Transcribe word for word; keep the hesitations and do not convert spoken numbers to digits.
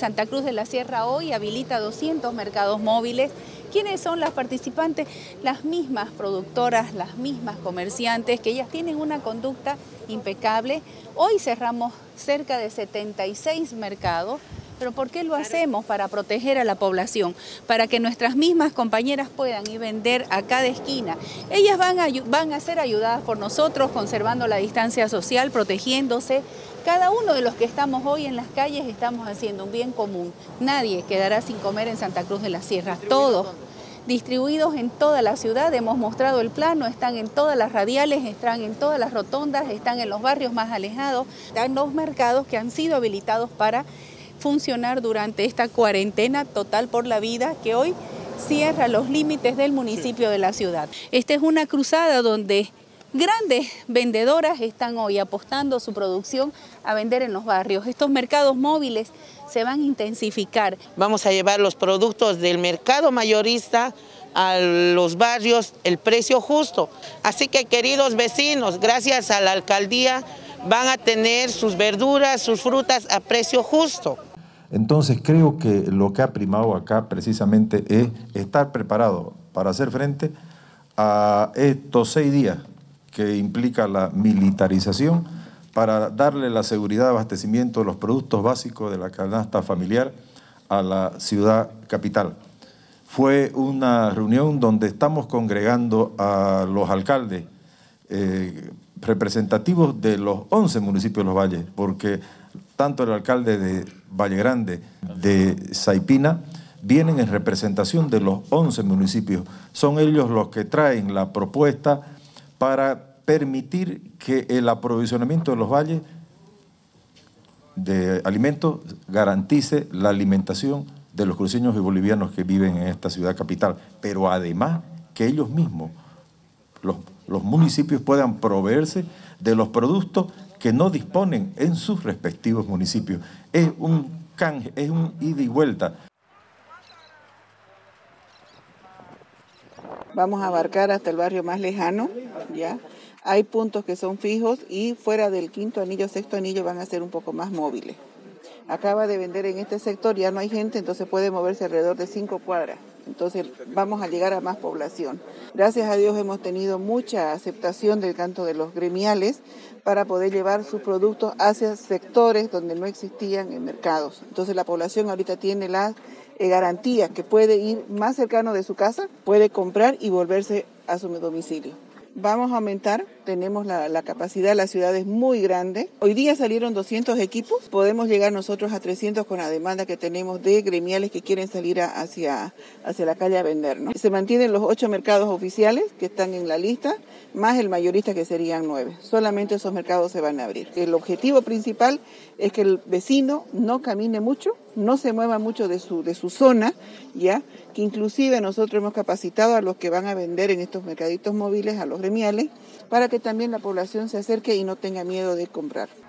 Santa Cruz de la Sierra hoy habilita doscientos mercados móviles. ¿Quiénes son las participantes? Las mismas productoras, las mismas comerciantes, que ellas tienen una conducta impecable. Hoy cerramos cerca de setenta y seis mercados. ¿Pero por qué lo hacemos? Para proteger a la población, para que nuestras mismas compañeras puedan ir a vender a cada esquina. Ellas van a, van a ser ayudadas por nosotros, conservando la distancia social, protegiéndose. Cada uno de los que estamos hoy en las calles estamos haciendo un bien común. Nadie quedará sin comer en Santa Cruz de la Sierra, todos distribuidos en toda la ciudad. Hemos mostrado el plano, están en todas las radiales, están en todas las rotondas, están en los barrios más alejados, están los mercados que han sido habilitados para funcionar durante esta cuarentena total por la vida que hoy cierra los límites del municipio de la ciudad. Esta es una cruzada donde grandes vendedoras están hoy apostando su producción a vender en los barrios. Estos mercados móviles se van a intensificar. Vamos a llevar los productos del mercado mayorista a los barrios, el precio justo. Así que, queridos vecinos, gracias a la alcaldía van a tener sus verduras, sus frutas a precio justo. Entonces creo que lo que ha primado acá precisamente es estar preparado para hacer frente a estos seis días que implica la militarización para darle la seguridad de abastecimiento de los productos básicos de la canasta familiar a la ciudad capital. Fue una reunión donde estamos congregando a los alcaldes eh, representativos de los once municipios de los valles, porque tanto el alcalde de Valle Grande, de Saipina, vienen en representación de los once municipios. Son ellos los que traen la propuesta para permitir que el aprovisionamiento de los valles de alimentos garantice la alimentación de los cruceños y bolivianos que viven en esta ciudad capital, pero además que ellos mismos, los, los municipios, puedan proveerse de los productos que no disponen en sus respectivos municipios. Es un canje, es un ida y vuelta. Vamos a abarcar hasta el barrio más lejano, ¿ya? Hay puntos que son fijos y fuera del quinto anillo, sexto anillo van a ser un poco más móviles. Acaba de vender en este sector, ya no hay gente, entonces puede moverse alrededor de cinco cuadras. Entonces vamos a llegar a más población. Gracias a Dios hemos tenido mucha aceptación del canto de los gremiales para poder llevar sus productos hacia sectores donde no existían en mercados. Entonces la población ahorita tiene la eh, garantía que puede ir más cercano de su casa, puede comprar y volverse a su domicilio. Vamos a aumentar, tenemos la, la capacidad, la ciudad es muy grande. Hoy día salieron doscientos equipos, podemos llegar nosotros a trescientos con la demanda que tenemos de gremiales que quieren salir a, hacia, hacia la calle a vender, ¿no? Se mantienen los ocho mercados oficiales que están en la lista, más el mayorista que serían nueve. Solamente esos mercados se van a abrir. El objetivo principal es que el vecino no camine mucho, no se mueva mucho de su, de su zona, ya que inclusive nosotros hemos capacitado a los que van a vender en estos mercaditos móviles, a los gremiales, para que también la población se acerque y no tenga miedo de comprar.